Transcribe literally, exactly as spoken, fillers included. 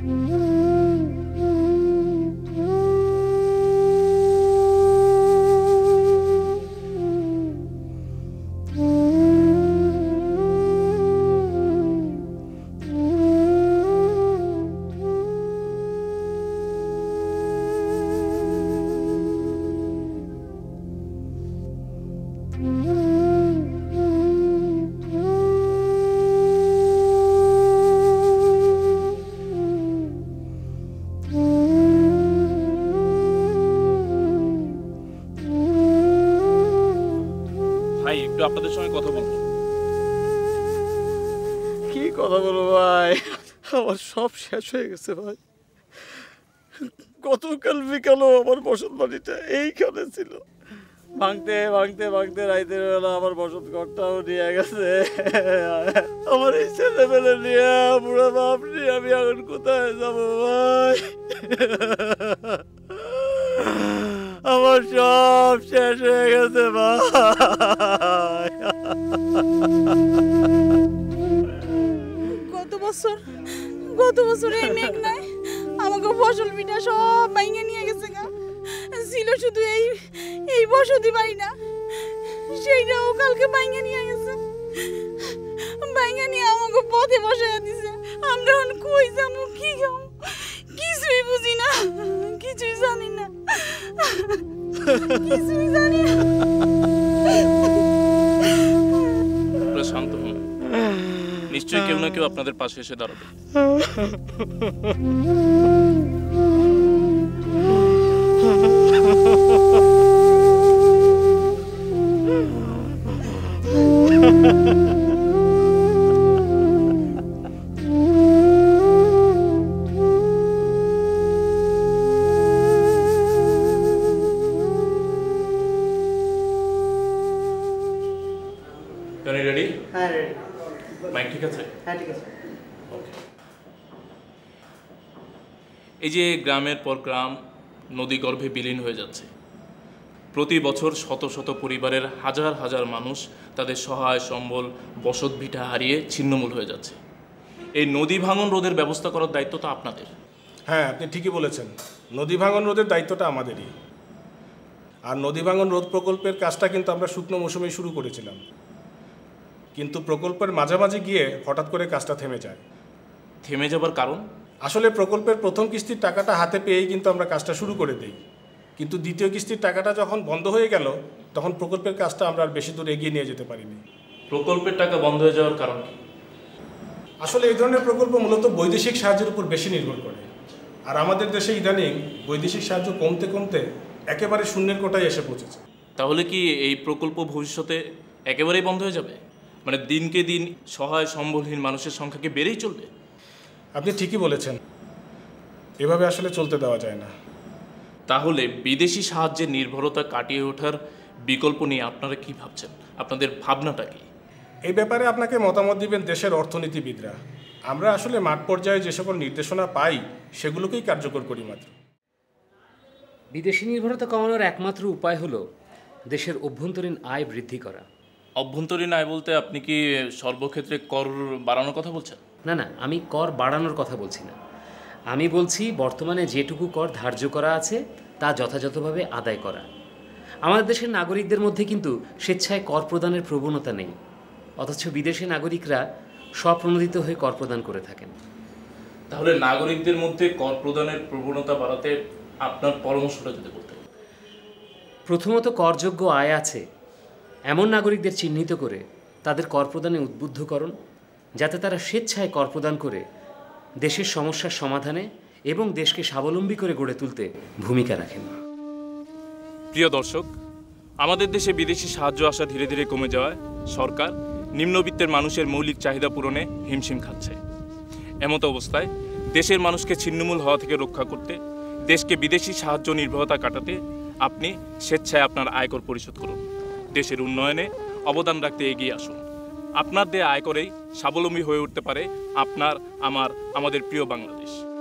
আপনাদের সঙ্গে কথা বলবো। কি কথা বলবো ভাই, আমার সব শেষ হয়ে গেছে ভাই। গতকাল বিকালও আমার বসত বাড়িটা এইখানে ছিল, ভাঙতে ভাঙতে ভাঙতে রাইতের বেলা আমার বসত ঘরটাও নিয়ে গেছে। আমার এই ছেলেমেলে নিয়ে বুড়ো বাপ নিয়ে আমি এখন কোথায় যাবো ভাই? আমার সব শেষ হয়ে গেছে ভাই। গত বছর গত বছর এই মেঘ নাই আমাকে ফসল পিঠা সব ভাঙে নিয়ে গেছে গা। ছিল শুধু এই এই বসতি বাড়ি না, সেইটাও কালকে ভাঙে নিয়ে গেছে। ভাঙে নিয়ে আমাকে পথে বসাইয়া দিছে। আমরা এখন কই যাবো, কি খাবো কিছুই বুঝি না, কিছুই জানি না, কিছুই জানি না। শান্ত হন, নিশ্চয়ই কেউ না কেউ আপনাদের পাশে এসে দাঁড়াবে। রেডি? হ্যাঁ রেডি। মাইক ঠিক আছে? হ্যাঁ ঠিক আছে। এই যে গ্রামের পর গ্রাম নদীগর্ভে বিলীন হয়ে যাচ্ছে, প্রতি বছর শত শত পরিবারের হাজার হাজার মানুষ তাদের সহায় সম্বল বসত ভিটা হারিয়ে ছিন্নমূল হয়ে যাচ্ছে। এই নদী ভাঙন রোধের ব্যবস্থা করার দায়িত্ব তো আপনাদের। হ্যাঁ, আপনি ঠিকই বলেছেন, নদী ভাঙন রোধের দায়িত্বটা আমাদেরই। আর নদী ভাঙন রোধ প্রকল্পের কাজটা কিন্তু আমরা শুকনো মৌসুমে শুরু করেছিলাম, কিন্তু প্রকল্পের মাঝামাঝি গিয়ে হঠাৎ করে কাজটা থেমে যায়। থেমে যাবার কারণ? আসলে প্রকল্পের প্রথম কিস্তির টাকাটা হাতে পেয়েই কিন্তু আমরা কাজটা শুরু করে দিই, কিন্তু দ্বিতীয় কিস্তির টাকাটা যখন বন্ধ হয়ে গেল তখন প্রকল্পের কাজটা আমরা আর বেশি দূর এগিয়ে নিয়ে যেতে পারিনি। প্রকল্পের টাকা বন্ধ হয়ে যাওয়ার কারণ কি? আসলে এই ধরনের প্রকল্প মূলত বৈদেশিক সাহায্যের উপর বেশি নির্ভর করে, আর আমাদের দেশে ইদানিং বৈদেশিক সাহায্য কমতে কমতে একেবারে শূন্যের কোটায় এসে পৌঁছেছে। তাহলে কি এই প্রকল্প ভবিষ্যতে একেবারেই বন্ধ হয়ে যাবে? মানে দিনকে দিন সহায় সম্বলহীন মানুষের সংখ্যা কি বেড়েই চলবে? আপনি ঠিকই বলেছেন, এভাবে আসলে চলতে দেওয়া যায় না। তাহলে বিদেশি সাহায্যের নির্ভরতা কাটিয়ে ওঠার বিকল্প নিয়ে আপনারা কি ভাবছেন? আপনাদের ভাবনাটা কি? এই ব্যাপারে আপনাকে মতামত দিবেন দেশের অর্থনীতিবিদরা। আমরা আসলে মাঠ পর্যায়ে যে সকল নির্দেশনা পাই সেগুলোকেই কার্যকর করি মাত্র। বিদেশি নির্ভরতা কমানোর একমাত্র উপায় হলো দেশের অভ্যন্তরীণ আয় বৃদ্ধি করা। অভ্যন্তরীণ আয় বলতে আপনি কি সর্বক্ষেত্রে কর বাড়ানোর কথা বলছেন? না না, আমি কর বাড়ানোর কথা বলছি না। আমি বলছি বর্তমানে যেটুকু কর ধার্য করা আছে তা যথাযথভাবে আদায় করা। আমাদের দেশের নাগরিকদের মধ্যে কিন্তু স্বেচ্ছায় কর প্রদানের প্রবণতা নেই, অথচ বিদেশি নাগরিকরা স্বপ্রণোদিত হয়ে কর প্রদান করে থাকেন। তাহলে নাগরিকদের মধ্যে কর প্রদানের প্রবণতা বাড়াতে আপনার পরামর্শটা যদি বলতেন। প্রথমত, করযোগ্য আয় আছে এমন নাগরিকদের চিহ্নিত করে তাদের কর প্রদানে উদ্বুদ্ধকরণ, যাতে তারা স্বেচ্ছায় কর প্রদান করে দেশের সমস্যার সমাধানে এবং দেশকে স্বাবলম্বী করে গড়ে তুলতে ভূমিকা রাখেন। প্রিয় দর্শক, আমাদের দেশে বিদেশি সাহায্য আসা ধীরে ধীরে কমে যাওয়ায় সরকার নিম্নবিত্তের মানুষের মৌলিক চাহিদা পূরণে হিমশিম খাচ্ছে। এমতো অবস্থায় দেশের মানুষকে ছিন্নমূল হওয়া থেকে রক্ষা করতে, দেশকে বিদেশি সাহায্য নির্ভরতা কাটাতে আপনি স্বেচ্ছায় আপনার আয়কর পরিশোধ করুন। দেশের উন্নয়নে অবদান রাখতে এগিয়ে আসুন। আপনার দেয়া আয়করেই স্বাবলম্বী হয়ে উঠতে পারে আপনার, আমার, আমাদের প্রিয় বাংলাদেশ।